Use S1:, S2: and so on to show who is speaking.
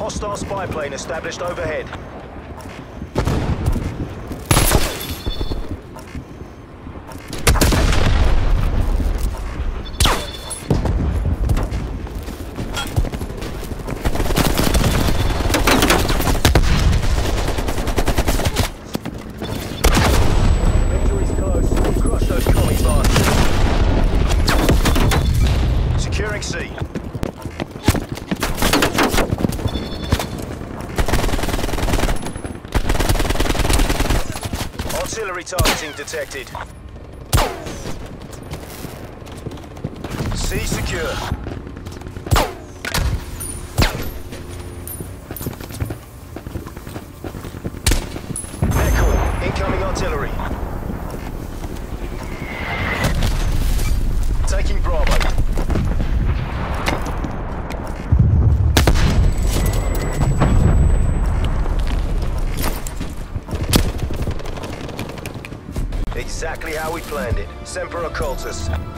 S1: Hostile spy plane established overhead. Victory's close. Crush those commie bastards. Securing C. Artillery targeting detected. C secure. Echo, incoming artillery. Taking Bravo. Exactly how we planned it. Semper Occultus.